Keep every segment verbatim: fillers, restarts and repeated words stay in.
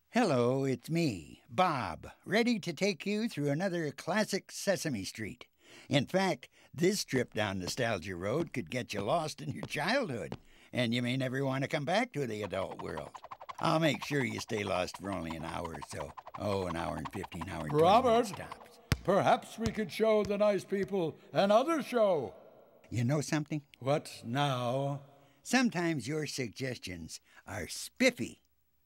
Hello, it's me, Bob, ready to take you through another classic Sesame Street. In fact, this trip down Nostalgia Road could get you lost in your childhood, and you may never want to come back to the adult world. I'll make sure you stay lost for only an hour or so. Oh, an hour and fifteen hours. Robert, perhaps we could show the nice people another show. You know something? What now? Sometimes your suggestions are spiffy.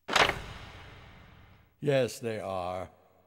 Yes, they are.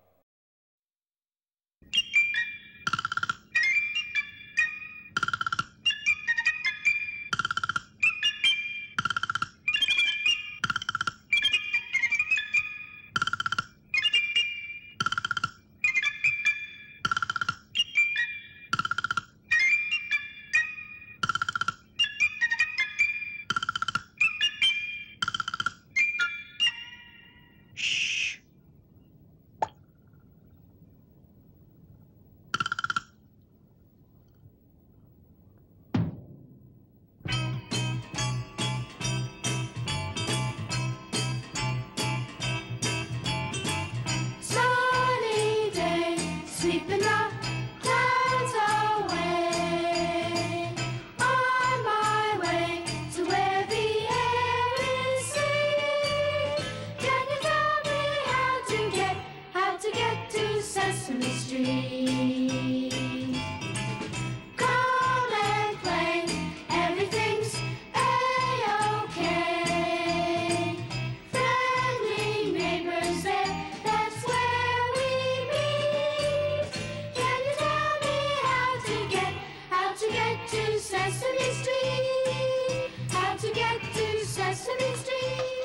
Sesame Street. Come and play, everything's A-OK. Friendly neighbors there, that's where we meet. Can you tell me how to get, how to get to Sesame Street? How to get to Sesame Street?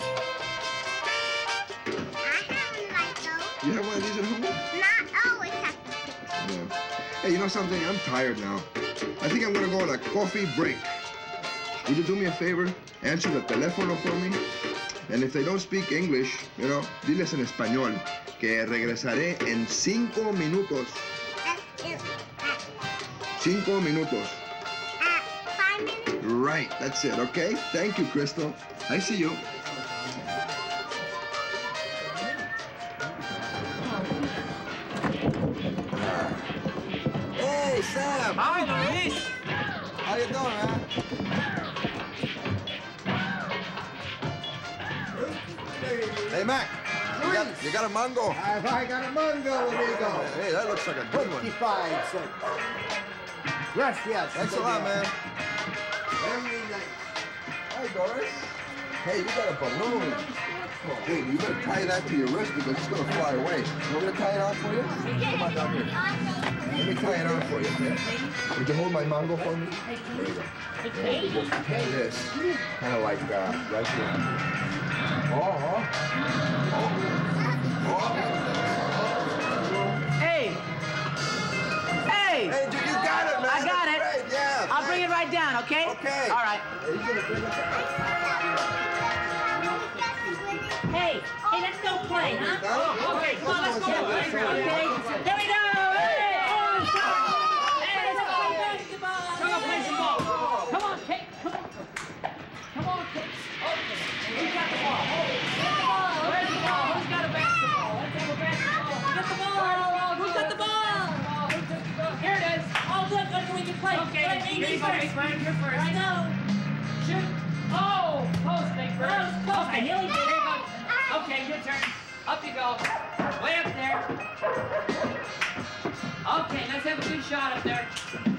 I have one like those. You have one of these at home? Not always have to fix it. No. Hey, you know something? I'm tired now. I think I'm gonna go on a coffee break. Would you do me a favor? Answer the teléfono for me. And if they don't speak English, you know, diles en español que regresaré en cinco minutos. That's it. At, Cinco minutos. at five minutes. Right, that's it, okay? Thank you, Crystal. I see you. Hey, Sam. Hi, Luis. How you doing, man? Hey, Mac. You got, you got a mango? I've I got a mango, amigo. Hey, that looks like a good one. fifty-five cents. Yes, yes. Thanks a lot, man. Very nice. Hi, Doris. Hey, you got a balloon. Hey, you better tie that to your wrist because it's going to fly away. You want me to tie it on for you? Come on down here. Let me tie it on for you, okay? Would you hold my mango for me? There you go. Like this. Kind of like uh, right here. Oh, oh. Oh. Hey. Hey. Hey, dude, you got it, man. I got That's it. great. Yeah. I'll bring it right down, okay? Okay. All right. Hey, you gonna bring it down? Hey, hey, let's go play, huh? Oh, okay, come on, let's go. Okay, here we go. Hey, oh, hey, let's go play basketball. Let's go play some ball. Come on, Kate, come on. Come on, Kate. Okay, who's got the ball? Where's the ball? Who's got a basketball? Let's have a basketball. Who's got the ball? Who's got the ball? Here it is. Oh, look, look, we can play. Okay, Play, me, here me you go, first. Big Bird, you're first. I know. Shoot. Oh, post, Big Bird. Post, post. Okay, Here we go. Here you go. Okay, your turn. Up you go. Way up there. Okay, let's have a good shot up there.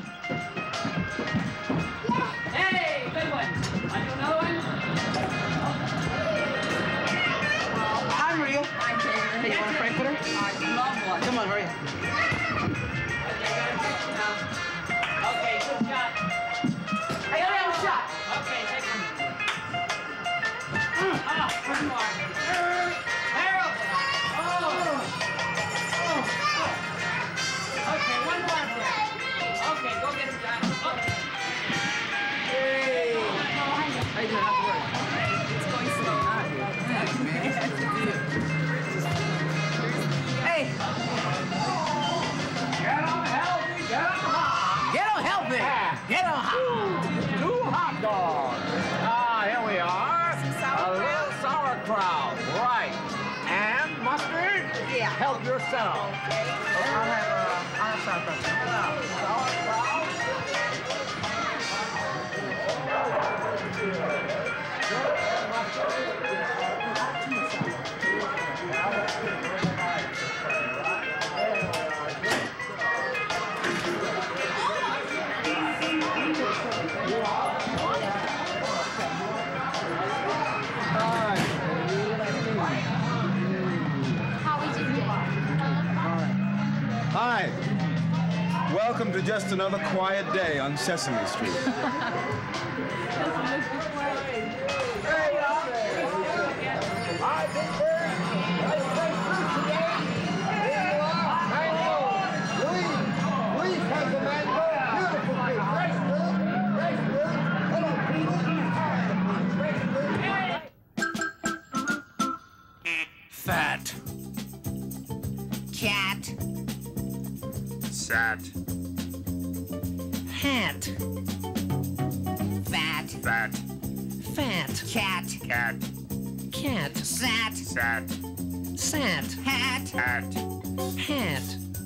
Hey, good one. Want to do another one? I'm real. I'm Taylor. Hey, you want a frankfurter? I love one. Come on, hurry. Okay, got a pitch now. Okay, good shot. I gotta have a shot. Okay, take one. Oh, one more. Harold. Oh. Oh. Okay, one more up there. Okay, go get him, John. Okay. Hey. How you doing? How's the work? It's going slow. Thanks, man. Good to see you. Hey. Get on healthy, get on hot. Get on healthy. Get on hot. Two hot dogs. Ah, here we are. A little sauerkraut. help yourself. I'll have, uh, I'll have Hi. Welcome to just another quiet day on Sesame Street. Fat. Cat. Sat. Hat. Fat. Fat. Fat. Cat. Cat. Cat. Sat. Sat. Sat. Hat. Hat. Hat.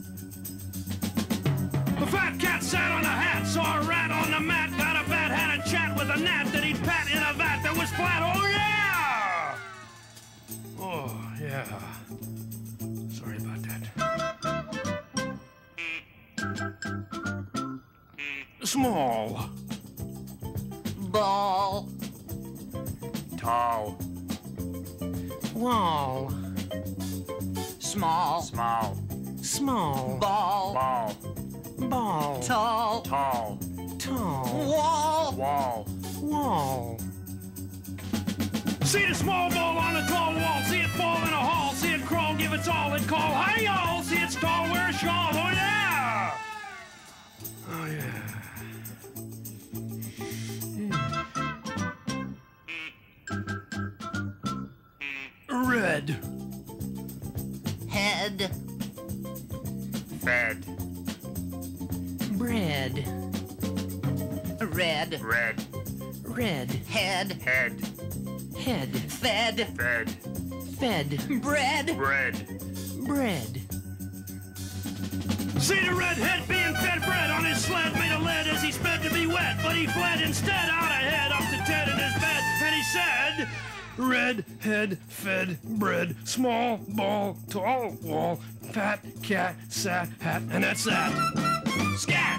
The fat cat sat on a hat, saw a rat on the mat, got a bat, had a chat with a gnat that he'd pat in a vat that was flat. Oh, yeah! Oh, yeah. Sorry about that. Small. Ball. Tall. Wall. Small. Small. Small. Ball. Ball. Ball. Tall. Tall. Tall. Wall. Wall. Wall. See the small ball on a tall wall, see it fall in a hall, see it crawl, give its all, and call, hi y'all, see its tall, wear a shawl, oh yeah! Oh yeah. Red. Head. Fed. Bread. Red. Red. Red. Head. Head. Head. Fed. Fed. Fed. Bread. Bread. Bread. See the redhead being fed bread on his sled, made of lead as he sped to be wet, but he fled instead out ahead up to Ted in his bed, and he said, red head fed bread, small ball, tall wall, fat cat, sat hat, and that's that. Scat!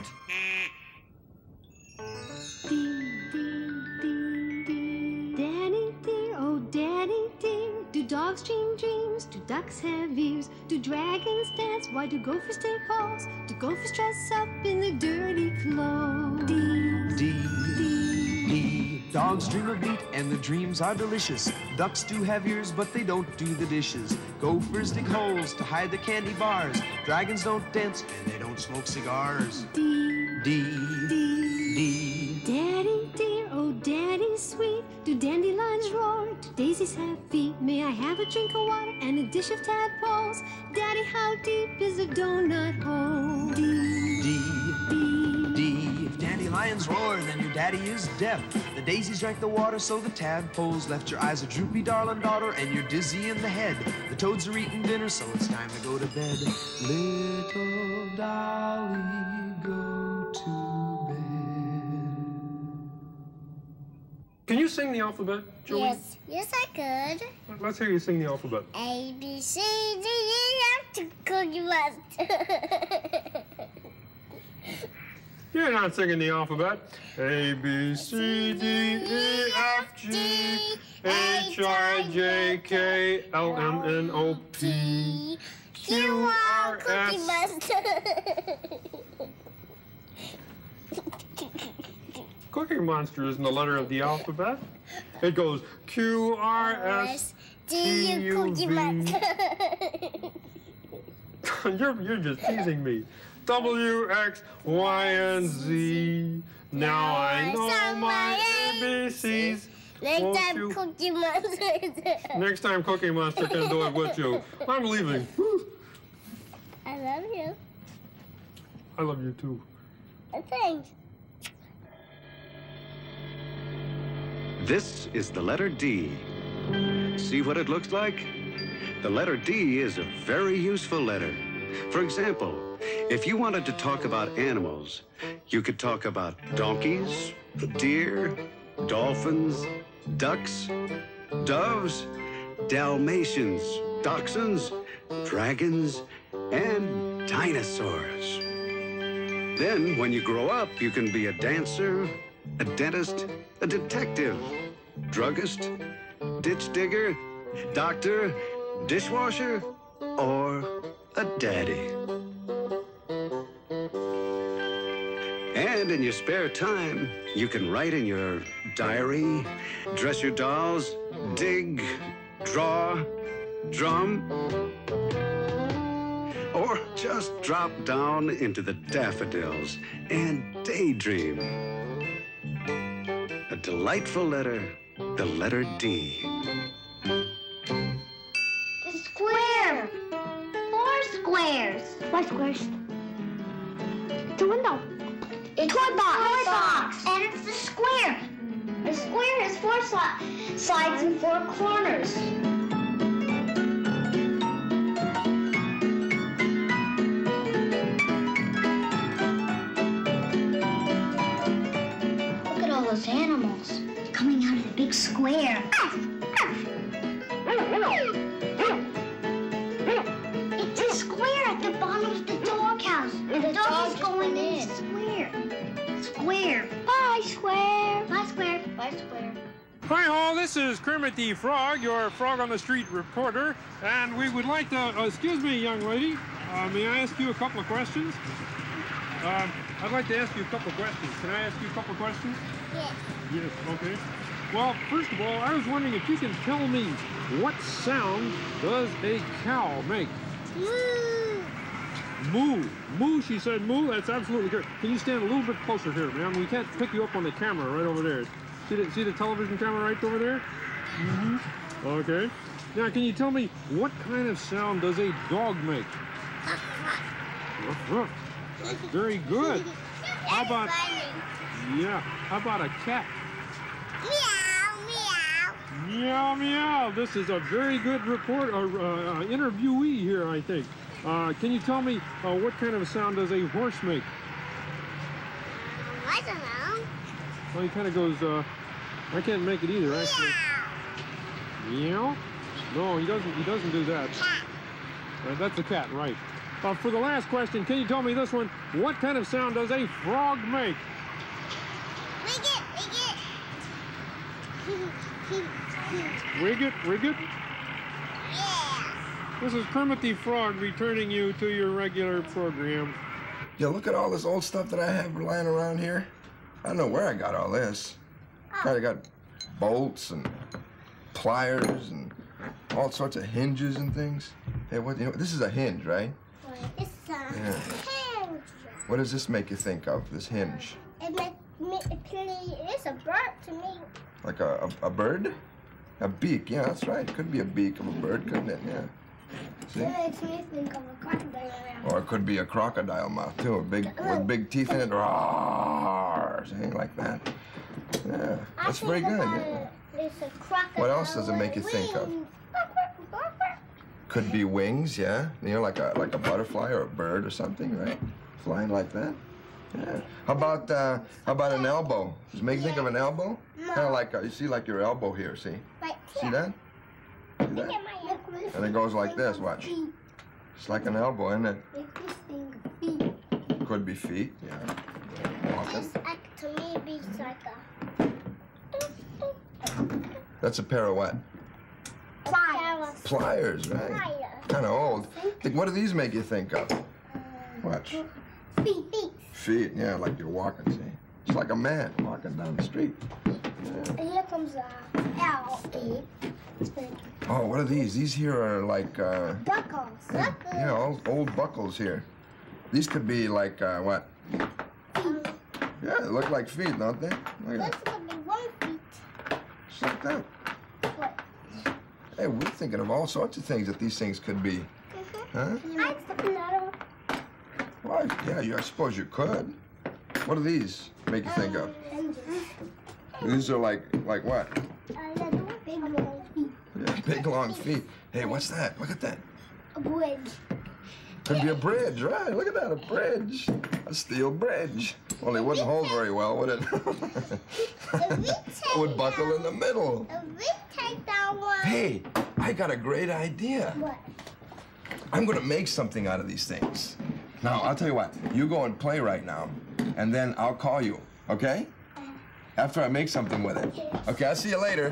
Daddy dear, oh daddy dear, do dogs dream dreams? Do ducks have ears? Do dragons dance? Why do gophers take halls? Do gophers dress up in their dirty clothes? D, D. Dogs dream of meat and the dreams are delicious. Ducks do have ears, but they don't do the dishes. Gophers dig holes to hide the candy bars. Dragons don't dance and they don't smoke cigars. D, D, D. Daddy dear, oh daddy sweet, do dandelions roar? Do daisies have feet? May I have a drink of water and a dish of tadpoles? Daddy, how deep is a donut hole? D, D, D, D. If dandelions roar, then your daddy is deaf. The daisies drank the water, so the tadpoles left. Your eyes are droopy, darling daughter, and you're dizzy in the head. The toads are eating dinner, so it's time to go to bed. Little Dolly, go to bed. Can you sing the alphabet, Joey? Yes, yes I could. Let's hear you sing the alphabet. A, B, C, D, E, F, G, Cookie Monster. You're not singing the alphabet. A, B, C, D, E, F, G, H, I, J, K, L, M, N, O, P, Q, R, Cookie S. Monster. Cookie Monster isn't the letter of the alphabet. It goes Q, R, S, T, D, U, U, Cookie V. Monster. You're, you're just teasing me. W, X, Y, and Z. Now I know my A B Cs. Next Won't time, you- Cookie Monster. Next time Cookie Monster can do it with you. I'm leaving. I love you. I love you too. Thanks. This is the letter D. See what it looks like? the letter D is a very useful letter. For example, if you wanted to talk about animals, you could talk about donkeys, deer, dolphins, ducks, doves, Dalmatians, dachshunds, dragons, and dinosaurs. Then, when you grow up, you can be a dancer, a dentist, a detective, druggist, ditch digger, doctor, dishwasher, or a daddy. And in your spare time, you can write in your diary, dress your dolls, dig, draw, drum, or just drop down into the daffodils and daydream. A delightful letter, the letter D. The square. Four squares. Four squares. It's a window. It's a toy box. Toy box. And it's the square. A square has four si sides and four corners. Look at all those animals coming out of the big square. It's a square at the bottom of the doghouse. And the dog is going in the square. Square. Bye, square. Bye, square. Bye, square. Hi all, this is Kermit the Frog, your Frog on the Street reporter, and we would like to, uh, excuse me, young lady, uh, may I ask you a couple of questions? Uh, I'd like to ask you a couple of questions. Can I ask you a couple of questions? Yes. Yes, okay. Well, first of all, I was wondering if you can tell me what sound does a cow make? Moo. Moo. Moo, she said moo. That's absolutely correct. Can you stand a little bit closer here, ma'am? We can't pick you up on the camera right over there. See the, see the television camera right over there? Mm-hmm. Okay. Now, can you tell me what kind of sound does a dog make? Ruff, ruff. That's very good. How about... Yeah. How about a cat? Meow, meow. Meow, meow. This is a very good report, or uh, uh, interviewee here, I think. Uh, can you tell me uh, what kind of a sound does a horse make? I don't know. Well, he kind of goes, uh, I can't make it either, actually. Meow? No, he doesn't, he doesn't do that. Cat. Uh, that's a cat, right. Uh, for the last question, can you tell me this one? What kind of sound does a frog make? Wigget, wigget. Wigget, wigget? Yeah. This is Kermit the Frog returning you to your regular program. Yeah, look at all this old stuff that I have lying around here. I don't know where I got all this. I got bolts and pliers and all sorts of hinges and things. Hey, what, you know, this is a hinge, right? It's a Yeah. hinge. What does this make you think of, this hinge? It makes me, it's a bird to me. Like a, a, a bird? A beak, yeah, that's right. It could be a beak of a bird, couldn't it? Yeah. See? It makes me think of a crocodile. Or it could be a crocodile mouth, too, a big, with big teeth in it. Roar, something like that. Yeah, that's very good. Yeah. It's a crocodile. What else does it make you think of? Could be wings, yeah. You know, like a like a butterfly or a bird or something, right? Flying like that. Yeah. How about uh, how about an elbow? Does it make you think of an elbow? No. Kind of like a, you see, like your elbow here. See? Right See here. that? See that? And it goes like this. Watch. It's like an elbow, isn't it? Make this thing feet. Could be feet. Yeah. Walking. This act to me be like a That's a pair of what? pliers. Pliers, right? Pliers. Kind of old. Think, what do these make you think of? Watch. Feet, feet. Feet, yeah, like you're walking, see? It's like a man walking down the street. And here comes a L E. Oh, what are these? These here are like, uh... Buckles. Yeah, yeah, old, old buckles here. These could be like, uh, what? Yeah, they look like feet, don't they? Look at This that. could be one feet. Just like that. What? Hey, we're thinking of all sorts of things that these things could be. Huh? Can I step another one? Well, yeah, you, I suppose you could. What do these make you think of? Hinges. These are like, like what? Uh, yeah, do big little feet. Yeah. big, long feet. Hey, what's that? Look at that. A bridge. Could be a bridge, right? Look at that, a bridge. A steel bridge. Only it wouldn't hold very well, would it? It would buckle in the middle. If we take that one. Hey, I got a great idea. What? I'm gonna make something out of these things. Now, I'll tell you what, you go and play right now, and then I'll call you, okay? After I make something with it. Okay, I'll see you later.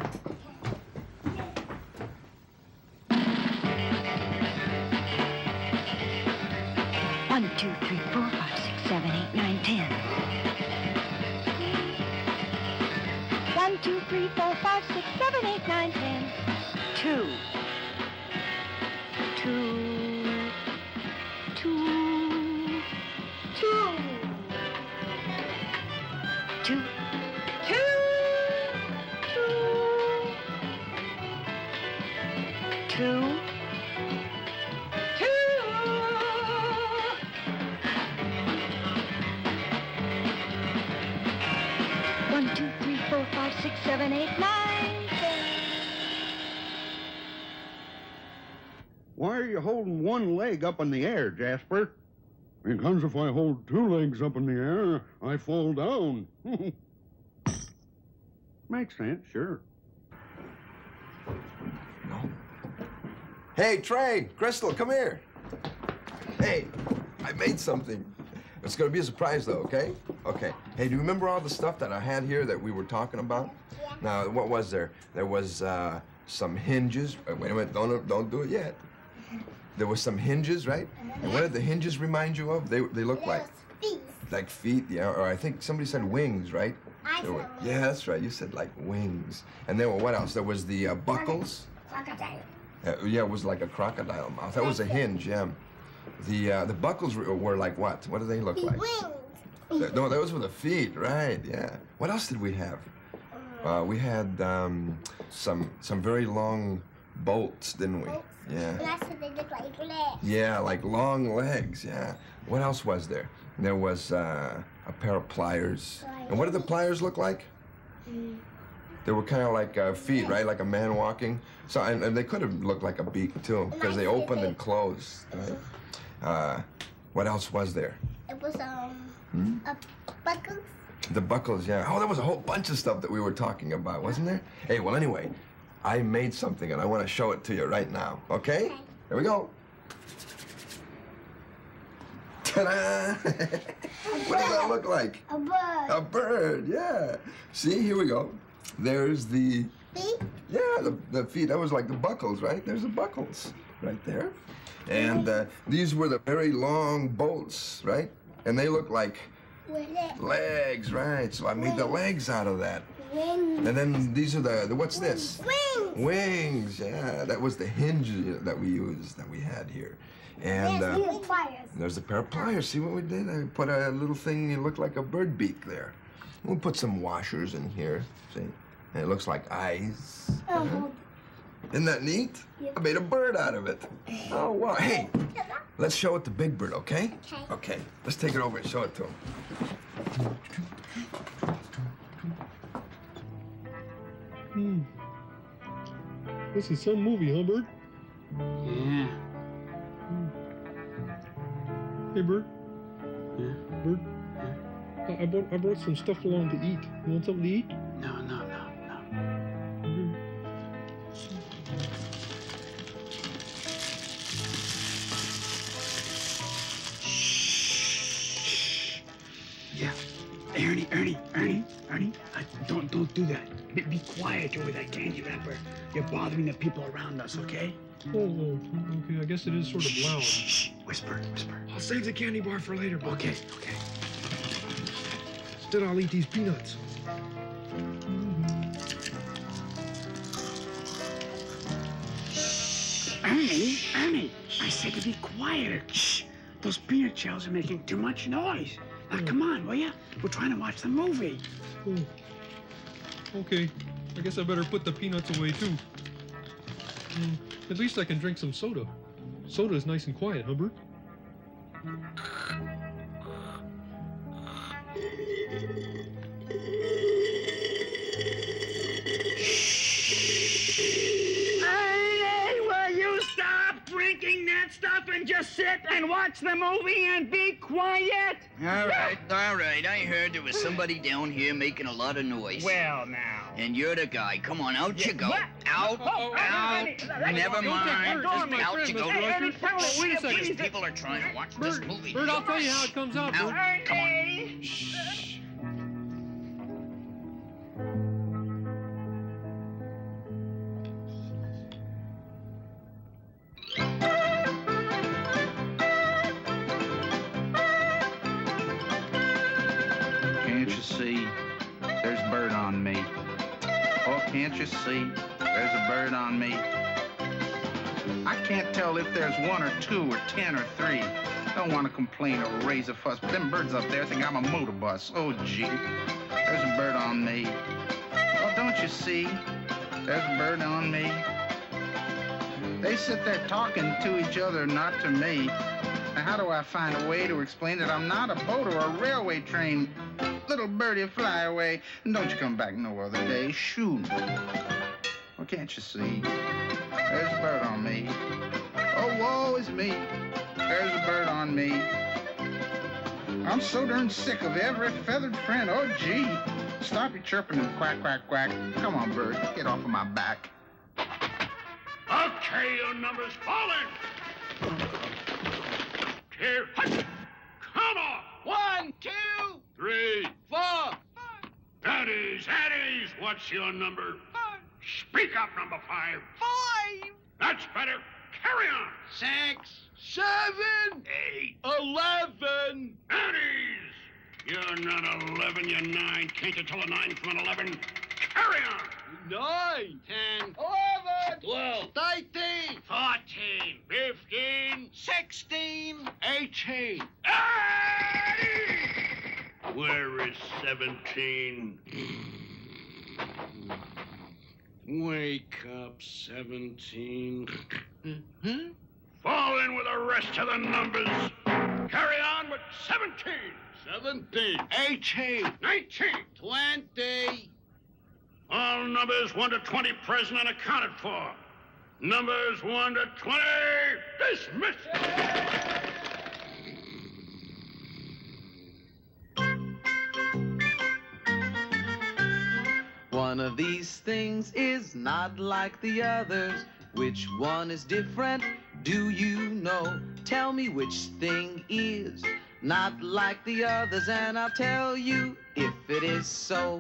One, two, three, four, five, six, seven, eight, nine, ten. One, two, three, four, five, six, seven, eight, nine, ten. Two. Two. Two. Two. Two. Two. Two. Two. One, two, three, four, five, six, seven, eight, nine, ten. Why are you holding one leg up in the air, Jasper? Because if I hold two legs up in the air, I fall down. Makes sense, sure. Hey, Trey, Crystal, come here. Hey, I made something. It's gonna be a surprise though, okay? Okay. Hey, do you remember all the stuff that I had here that we were talking about? Yeah. Now, what was there? There was uh, some hinges. Uh, wait a minute, don't, don't do it yet. There was some hinges, right? And what did the hinges remind you of? They, they look like? Feet. Like feet, yeah. Or I think somebody said wings, right? I There said were- Yeah, that's right. You said like wings. And there were what else? There was the uh, buckles. Crocodile. Uh, yeah, it was like a crocodile mouth. That was a hinge, yeah. The uh, the buckles were, were like what? What do they look like? Wings. Th- No, those were the feet, right? Yeah. What else did we have? Uh, we had um, some some very long bolts, didn't we? Yeah. That's what they look like legs. Yeah, like long legs. Yeah. What else was there? There was uh, a pair of pliers. And what did the pliers look like? Mm. They were kind of like uh, feet, right? Like a man walking. So, and, and they could have looked like a beak too, because they opened and closed. Right? Uh, what else was there? It was um Hmm? a buckle. The buckles, yeah. Oh, there was a whole bunch of stuff that we were talking about, wasn't there? Hey, well, anyway, I made something and I want to show it to you right now, okay? Here we go. Ta-da! What does that look like? A bird. A bird, yeah. See, here we go. There's the... Feet? Yeah, the, the feet. That was like the buckles, right? There's the buckles right there. And uh, these were the very long bolts, right? And they look like With it. legs, right? So I made the legs out of that. Wings. And then these are the, the what's this? Wings. Wings, yeah. That was the hinge that we used, that we had here. And Yes, uh, we have pliers. there's a pair of pliers. See what we did? I put a little thing, it looked like a bird beak there. We'll put some washers in here, see? And it looks like eyes. Oh, Isn't that neat? I made a bird out of it. Oh, wow. Hey, let's show it to Big Bird, okay? Okay. Okay, let's take it over and show it to him. Hmm. This is some movie, huh, Bert? Yeah. Hey, Bert. Yeah. Bert. I, I brought I brought some stuff along to eat. You want something to eat? No, no, no, no. Mhm. Yeah. Hey, Ernie, Ernie, Ernie, Ernie, uh, don't, don't do that. Be, be quiet with that candy wrapper. You're bothering the people around us, okay? Oh, oh, okay. I guess it is sort of loud. Shh, whisper, whisper. I'll save the candy bar for later, Bucky. Okay, okay. Instead, I'll eat these peanuts. Ernie, Ernie, I said to be quiet. Shh. Those peanut shells are making too much noise. Now, come on, will ya? We're trying to watch the movie. Oh. Okay. I guess I better put the peanuts away too. Mm, at least I can drink some soda. Soda is nice and quiet, huh, Bert? I just sit and watch the movie and be quiet? All right, all right. I heard there was somebody down here making a lot of noise. Well, now. And you're the guy. Come on, out you go. What? Out, Oh, out. Ernie, let Never go. mind. Go on, Just my out friend, you go. Mister Ernie, tell me, Wait a These second. people are trying to watch this Bert, movie. Bert, I'll tell you how it comes out, Out. Bert. Come on. Shh. Can't you see? There's a bird on me. Oh, can't you see? There's a bird on me. I can't tell if there's one or two or ten or three. Don't want to complain or raise a fuss, but them birds up there think I'm a motor bus. Oh, gee. There's a bird on me. Oh, don't you see? There's a bird on me. They sit there talking to each other, not to me. Now, how do I find a way to explain that I'm not a boat or a railway train? Little birdie, fly away, and don't you come back no other day. Shoo. Well, can't you see? There's a bird on me. Oh, woe is me. There's a bird on me. I'm so darn sick of every feathered friend. Oh, gee. Stop your chirping and quack, quack, quack. Come on, bird. Get off of my back. Okay, your number's falling. Here. Come on. One, two, Three. four, Eddie's, Eddie's. What's your number? five, Speak up, number five. five, That's better. Carry on. six, seven, Eight. eleven. Eddie's. You're not eleven, you're nine. Can't you tell a nine from an eleven? Carry on. Nine, ten, eleven, Twelve. thirteen, Fourteen. Fifteen. sixteen, Eighteen. Eddie! Where is seventeen? Wake up, seventeen. Fall in with the rest of the numbers. Carry on with seventeen. seventeen, eighteen. nineteen. twenty. All numbers one to twenty present and accounted for. Numbers one to twenty dismissed. One of these things is not like the others. Which one is different? Do you know? Tell me which thing is not like the others, and I'll tell you if it is so.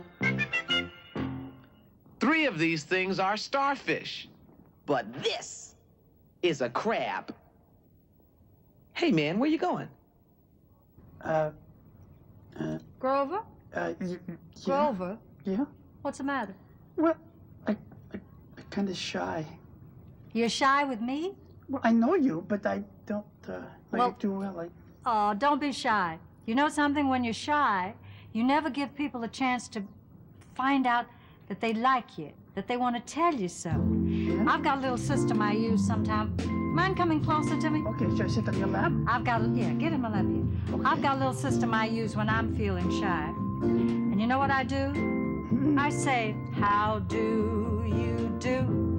Three of these things are starfish, but this is a crab. Hey, man, where you going? Uh, uh, Grover? uh, y- yeah. Grover? Yeah? What's the matter? Well, I, I, I'm kind of shy. You're shy with me? Well, I know you, but I don't uh, know Well- you too well. I, Oh, don't be shy. You know something? When you're shy, you never give people a chance to find out that they like you, that they want to tell you so. I've got a little system I use sometimes. Mind coming closer to me? Okay, should I sit on your lap? I've got, yeah, get in my lap here. I've got a little system I use when I'm feeling shy. And you know what I do? I say, how do you do?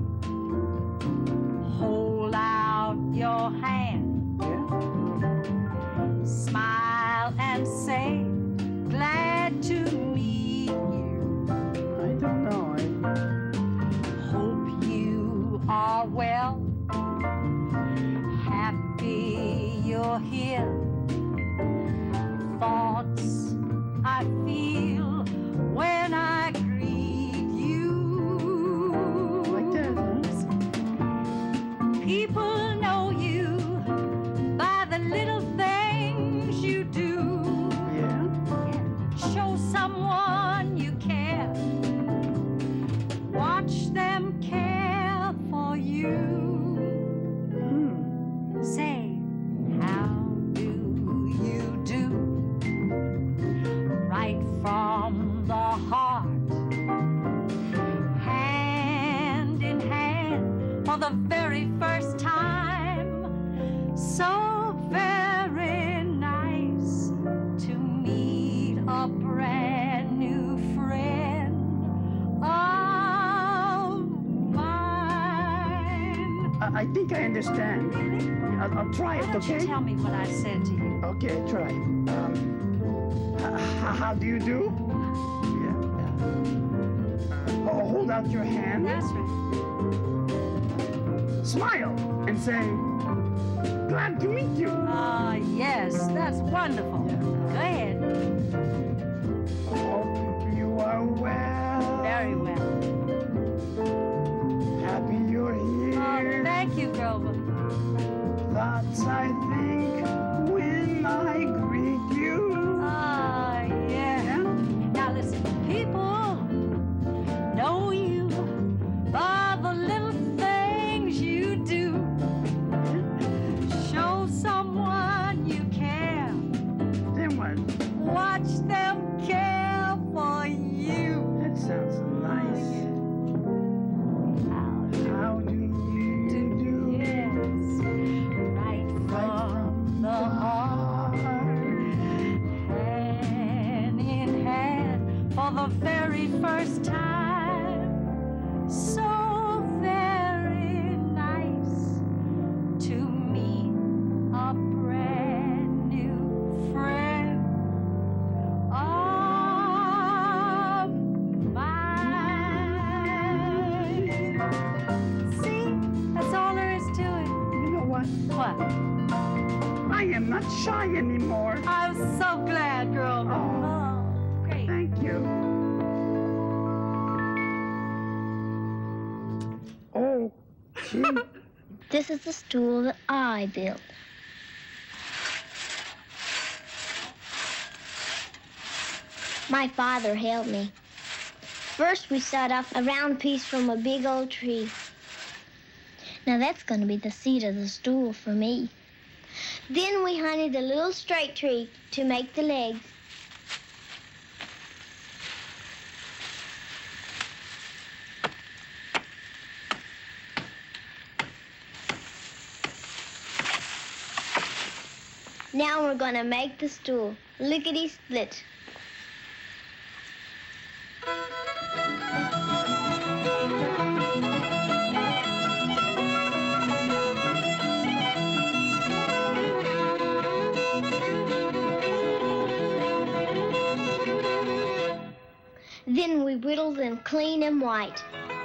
Hold out your hand. Smile and say, glad to meet you. I don't know. I... Hope you are well. Happy you're here. Thoughts I feel when I greet you. Like that, huh? People know you by the little things you do. Yeah? Show someone you care. Watch them care for you. Hmm. Say, how do you do? Right from the heart. Hand in hand for the very first time. think I understand. Really? I'll, I'll try Why it, don't okay? you tell me what I said to you? Okay, try. Um, h- how do you do? Yeah. yeah. Oh, hold out your hand. That's right. Smile and say, glad to meet you. Ah, yes, that's wonderful. Go ahead. Hope you are well. Very well. Happy you're here. Oh, thank you, Grover. Thoughts I think when I greet you. Ah, yeah. Yeah? Now listen, people know you by the little things you do. Show someone you care. Then what? Watch them care for you. That sounds nice. How do you do? Yes, right from the heart, hand in hand for the very first time. So very nice to meet a brand new friend of mine. See, that's all there is to it. You know what? What? I am not shy anymore. I'm so glad, girl. Oh, Oh, great. thank you. Oh, gee. This is the stool that I built. My father helped me. First, we sawed off a round piece from a big old tree. Now that's going to be the seat of the stool for me. Then we hunted a little straight tree to make the legs. Now we're going to make the stool. Lickety-split. Then we whittle them clean and white.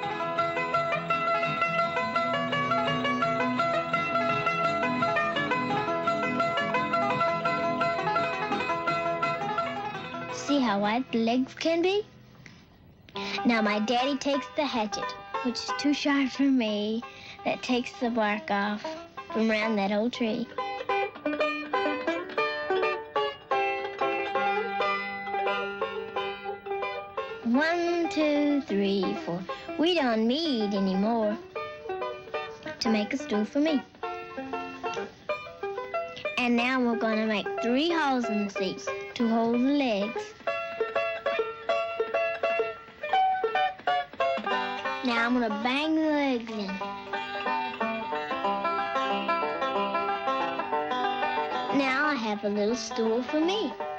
See how white the legs can be? Now my daddy takes the hatchet, which is too sharp for me, that takes the bark off from around that old tree. One, two, three, four. We don't need any more to make a stool for me. And now we're gonna make three holes in the seats to hold the legs. Now I'm gonna bang the legs in. Now I have a little stool for me.